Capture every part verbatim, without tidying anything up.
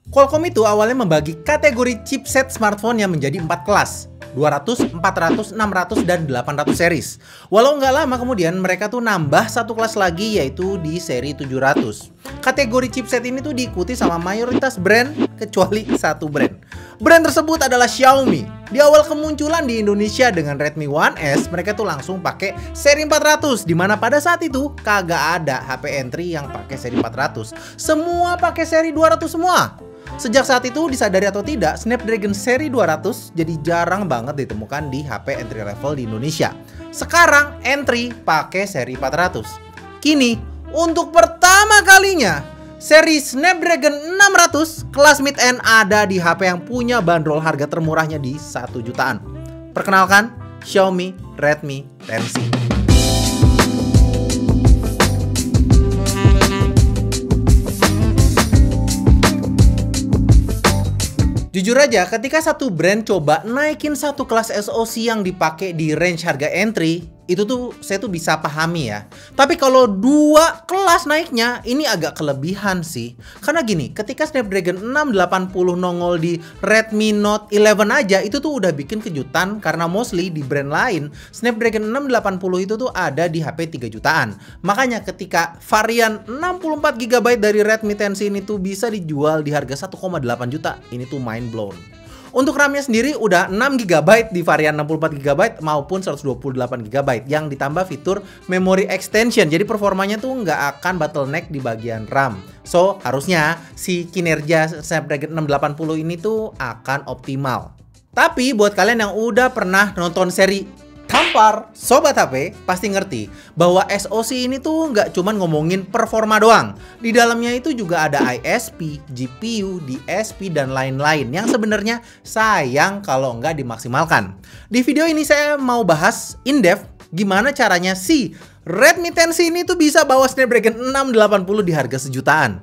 Qualcomm itu awalnya membagi kategori chipset smartphone yang menjadi empat kelas, dua ratus, empat ratus, enam ratus, dan delapan ratus series. Walau nggak lama kemudian mereka tuh nambah satu kelas lagi yaitu di seri tujuh ratus. Kategori chipset ini tuh diikuti sama mayoritas brand kecuali satu brand. Brand tersebut adalah Xiaomi. Di awal kemunculan di Indonesia dengan Redmi One S, mereka tuh langsung pakai seri empat ratus, dimana pada saat itu kagak ada H P entry yang pakai seri empat ratus. Semua pakai seri dua ratus semua. Sejak saat itu, disadari atau tidak, Snapdragon seri dua ratus jadi jarang banget ditemukan di H P entry level di Indonesia. Sekarang entry pakai seri empat ratus. Kini, untuk pertama kalinya, seri Snapdragon enam ratus kelas mid-end ada di H P yang punya bandrol harga termurahnya di satu jutaan. Perkenalkan, Xiaomi Redmi sepuluh C. Jujur aja, ketika satu brand coba naikin satu kelas S O C yang dipakai di range harga entry, itu tuh saya tuh bisa pahami ya. Tapi kalau dua kelas naiknya, ini agak kelebihan sih. Karena gini, ketika Snapdragon enam delapan puluh nongol di Redmi Note eleven aja, itu tuh udah bikin kejutan karena mostly di brand lain, Snapdragon enam delapan puluh itu tuh ada di H P tiga jutaan. Makanya ketika varian enam puluh empat giga byte dari Redmi sepuluh C ini tuh bisa dijual di harga satu koma delapan juta, ini tuh mind blown. Untuk RAM-nya sendiri udah enam giga byte di varian enam puluh empat giga byte maupun seratus dua puluh delapan giga byte yang ditambah fitur memory extension. Jadi performanya tuh nggak akan bottleneck di bagian RAM. So, harusnya si kinerja Snapdragon enam delapan puluh ini tuh akan optimal. Tapi buat kalian yang udah pernah nonton seri Tampar Sobat H P pasti ngerti bahwa S O C ini tuh nggak cuman ngomongin performa doang. Di dalamnya itu juga ada I S P, G P U, D S P, dan lain-lain yang sebenarnya sayang kalau nggak dimaksimalkan. Di video ini saya mau bahas in-depth gimana caranya si Redmi sepuluh C ini tuh bisa bawa Snapdragon enam delapan puluh di harga sejutaan.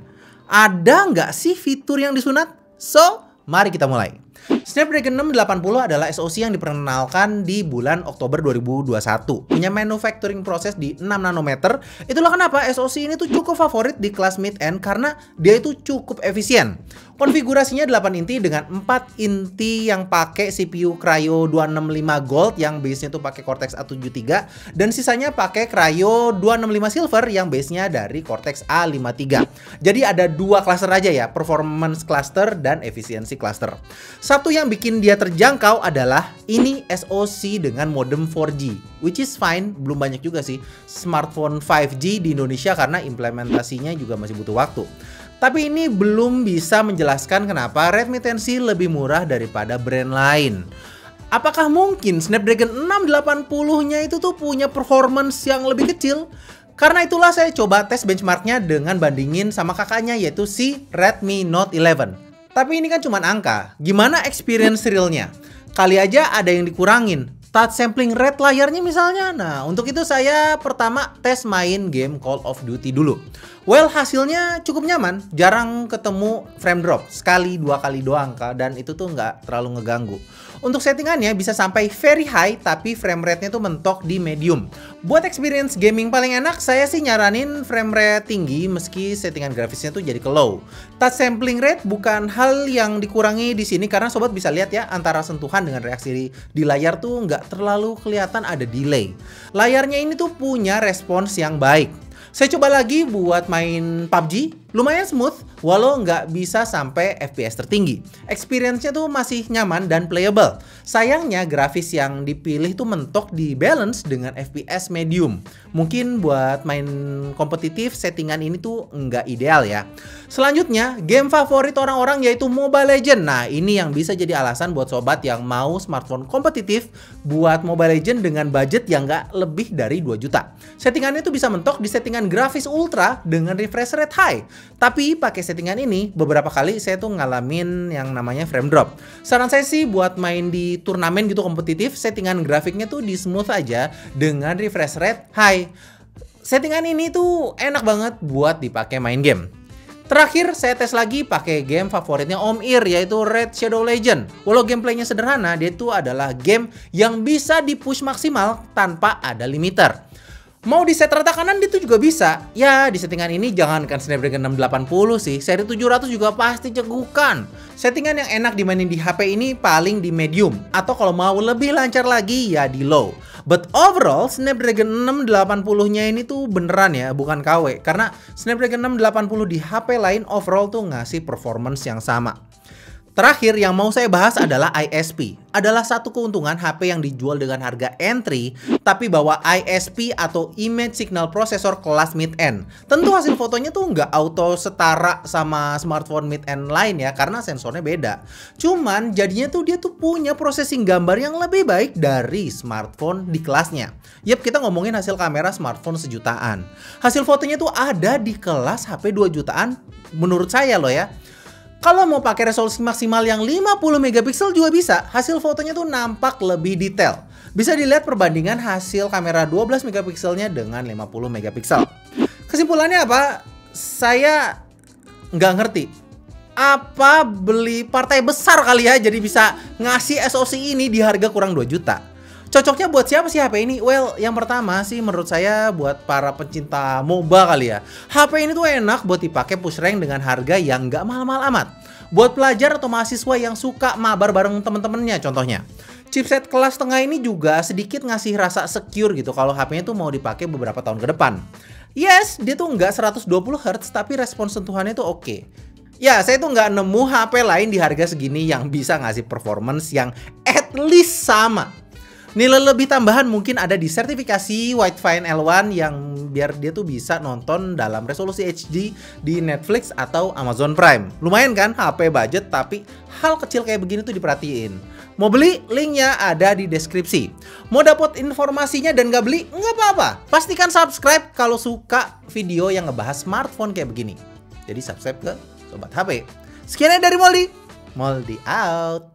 Ada nggak sih fitur yang disunat? So, mari kita mulai. Snapdragon enam delapan puluh adalah S O C yang diperkenalkan di bulan Oktober dua ribu dua puluh satu. Punya manufacturing proses di enam nanometer. Itulah kenapa S O C ini tuh cukup favorit di kelas mid-end karena dia itu cukup efisien. Konfigurasinya delapan inti dengan empat inti yang pakai C P U Kryo dua enam lima Gold yang base-nya tuh pakai Cortex A tujuh tiga dan sisanya pakai Kryo dua enam lima Silver yang base-nya dari Cortex A lima tiga. Jadi ada dua cluster aja ya, performance cluster dan efisiensi cluster. Satu yang bikin dia terjangkau adalah ini S O C dengan modem four G, which is fine, belum banyak juga sih smartphone lima G di Indonesia karena implementasinya juga masih butuh waktu. Tapi ini belum bisa menjelaskan kenapa Redmi sepuluh C lebih murah daripada brand lain. Apakah mungkin Snapdragon enam delapan puluh-nya itu tuh punya performance yang lebih kecil? Karena itulah saya coba tes benchmarknya dengan bandingin sama kakaknya yaitu si Redmi Note eleven. Tapi ini kan cuma angka. Gimana experience realnya? Kali aja ada yang dikurangin. Touch sampling rate layarnya misalnya. Nah, untuk itu saya pertama tes main game Call of Duty dulu. Well, hasilnya cukup nyaman. Jarang ketemu frame drop. Sekali, dua kali doang, dan itu tuh nggak terlalu ngeganggu. Untuk settingannya bisa sampai very high, tapi frame rate-nya tuh mentok di medium. Buat experience gaming paling enak, saya sih nyaranin frame rate tinggi meski settingan grafisnya tuh jadi ke low. Touch sampling rate bukan hal yang dikurangi di sini karena sobat bisa lihat ya antara sentuhan dengan reaksi di, di layar tuh nggak terlalu kelihatan ada delay. Layarnya ini tuh punya respons yang baik. Saya coba lagi buat main P U B G, lumayan smooth, walau nggak bisa sampai F P S tertinggi. Experience-nya tuh masih nyaman dan playable. Sayangnya grafis yang dipilih tuh mentok di balance dengan F P S medium. Mungkin buat main kompetitif settingan ini tuh nggak ideal ya. Selanjutnya, game favorit orang-orang yaitu Mobile Legends. Nah, ini yang bisa jadi alasan buat sobat yang mau smartphone kompetitif buat Mobile Legends dengan budget yang nggak lebih dari dua juta. Settingannya tuh bisa mentok di settingan grafis ultra dengan refresh rate high. Tapi pakai settingan ini beberapa kali saya tuh ngalamin yang namanya frame drop. Saran saya sih buat main di turnamen gitu kompetitif, settingan grafiknya tuh di smooth aja dengan refresh rate high. Settingan ini tuh enak banget buat dipakai main game. Terakhir, saya tes lagi pakai game favoritnya Om Ir, yaitu Raid Shadow Legends. Walau gameplaynya sederhana, dia itu adalah game yang bisa dipush maksimal tanpa ada limiter. Mau di set rata kanan itu juga bisa. Ya, di settingan ini jangankan Snapdragon enam delapan puluh sih, seri tujuh ratus juga pasti cegukan. Settingan yang enak dimainin di H P ini paling di medium, atau kalau mau lebih lancar lagi ya di low. But overall, Snapdragon enam delapan puluh-nya ini tuh beneran ya, bukan K W. Karena Snapdragon enam delapan puluh di H P lain overall tuh ngasih performance yang sama. Terakhir yang mau saya bahas adalah I S P. Adalah satu keuntungan H P yang dijual dengan harga entry, tapi bawa I S P atau Image Signal Processor kelas mid-end. Tentu hasil fotonya tuh nggak auto setara sama smartphone mid-end lain ya, karena sensornya beda. Cuman jadinya tuh dia tuh punya processing gambar yang lebih baik dari smartphone di kelasnya. Yap, kita ngomongin hasil kamera smartphone sejutaan. Hasil fotonya tuh ada di kelas H P dua jutaan menurut saya loh ya. Kalau mau pakai resolusi maksimal yang lima puluh megapiksel juga bisa, hasil fotonya tuh nampak lebih detail. Bisa dilihat perbandingan hasil kamera dua belas megapikselnya dengan lima puluh megapiksel. Kesimpulannya apa? Saya nggak ngerti. Apa beli partai besar kali ya jadi bisa ngasih S O C ini di harga kurang dua juta? Cocoknya buat siapa sih H P ini? Well, yang pertama sih menurut saya buat para pencinta MOBA kali ya. H P ini tuh enak buat dipakai push rank dengan harga yang nggak mahal-mahal amat. Buat pelajar atau mahasiswa yang suka mabar bareng temen-temennya contohnya. Chipset kelas tengah ini juga sedikit ngasih rasa secure gitu kalau H P-nya tuh mau dipakai beberapa tahun ke depan. Yes, dia tuh nggak seratus dua puluh hertz tapi respons sentuhannya tuh oke. Ya, saya tuh nggak nemu H P lain di harga segini yang bisa ngasih performance yang at least sama. Nilai lebih tambahan mungkin ada di sertifikasi Widefine L satu yang biar dia tuh bisa nonton dalam resolusi H D di Netflix atau Amazon Prime. Lumayan kan, H P budget tapi hal kecil kayak begini tuh diperhatiin. Mau beli? Linknya ada di deskripsi. Mau dapat informasinya dan nggak beli? Nggak apa-apa. Pastikan subscribe kalau suka video yang ngebahas smartphone kayak begini. Jadi subscribe ke Sobat H P. Sekian dari Moldy. Moldy out.